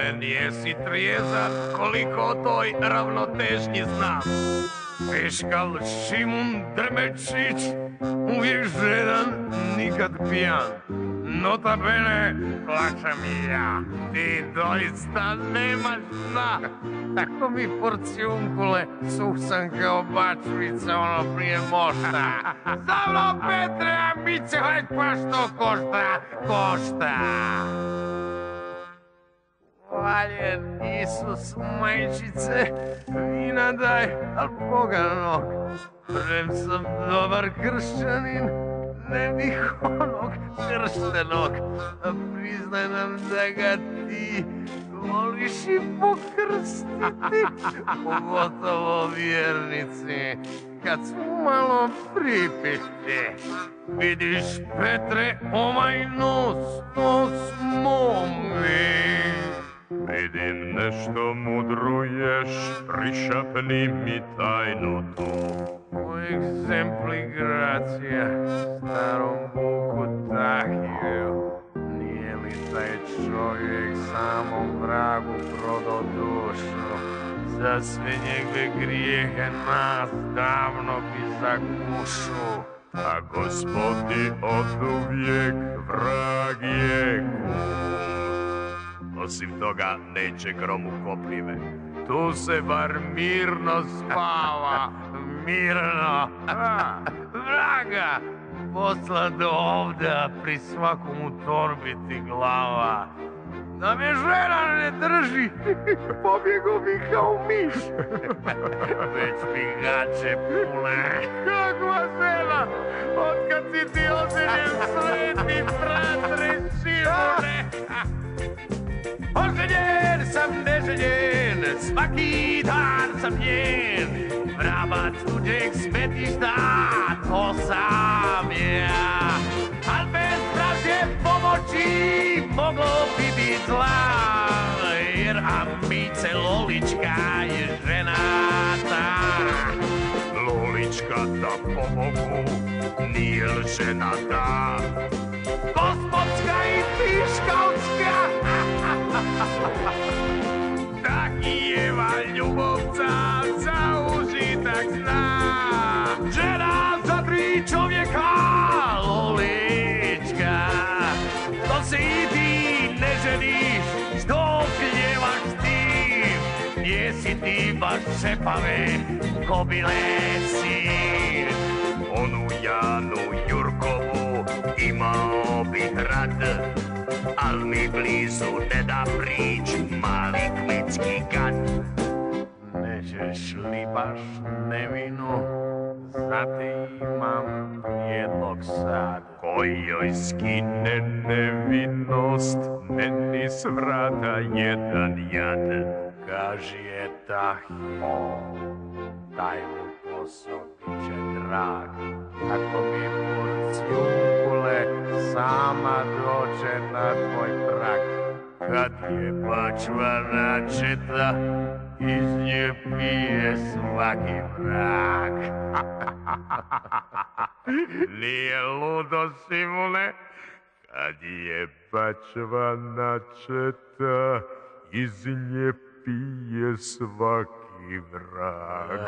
Nijesi trijezan koliko o toj ravnotežnji znam. Piškal Šimun Drmečić, uvijek žedan, nikad pijan. Nota bene, plaćam i ja, ti doista nemaš dna. Tako mi porcijunkule, suhsan kao bačvica, ono prije mošta. Zavno Petre, a mi će hajt pa što košta. Hvaljen Isus, majčice, vina daj, al poganog. Prem sam dobar kršćanin, ne bih onog krštenog. Priznaj nam da ga ti voliš i pokrstiti, pogotovo vjernici, kad su malo pripišti. Vidiš, Petre, ovaj nos momi. Vidim nešto mudruješ, prišapni mi tajnu tu. U egzempli gracija, starom Vuku Tahiju. Nije li taj čovjek samom vragu prodao dušu? Za sve njegove grijehe nas davno bi za kušu. A Gospodi oduvijek vrag je kud. Osim toga neće gromu koprive. Tu se bar mirno spava, mirno. Vraga, posla do ovdje, a pri svakom u torbi ti glava. Da me žena ne drži, pobjegu bi kao miš. Već mi gaće pune. Kakva žena, otkad si ti oženjen, sveti fratre Šimune. Oženjen sam, neženjen, svaki dan sam njen. Vrabac tuđeg smetišta, to sam ja. Al bez pravde pomoći moglo bi bit zla, jer Amice Lolička je ženata. Lolička da pomogu, nije li ženata? Gospodska i piškalska. Takijeva ljubovca za užitak zna. Žena za 3 čovjeka, Lolička. To se i ti ne ženiš, što pljevaš s tim? Jesi ti baš šepave, kobile sin. Onu Janu Jurkovu imao bih rad, al mi blizu ne da prić mali kmetski gad. Nećeš li baš nevinu, za te imam prijedlog sad. Koji joj skine nevinost, meni s vrata jedan jad. Kaži je Tahi, taj mu posao bit će drag. Ako mi porcijunkule sama dođe na tvoj prag. Kad je bačva načeta, iz nje pije svaki vrag. Nije ludo, Simone? Kad je bačva načeta, iz nje pije svaki vrag.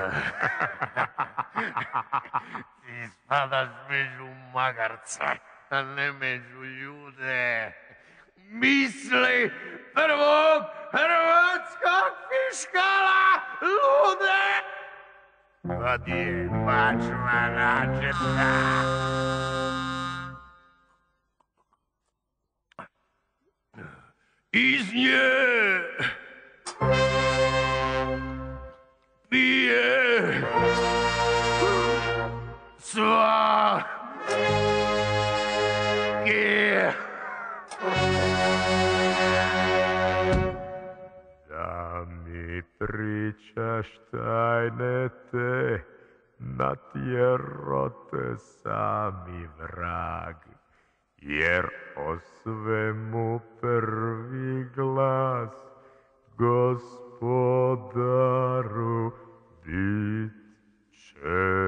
Ti spadaš među magarca, a ne među ljude. Misli prvog hrvatskog fiškala lude! Kad je bačva načeta. Iz nje pije svaki Da mi pričaš tajne te, natjero te sami vrag, jer o svemu prvi glas Gospodaru bit će.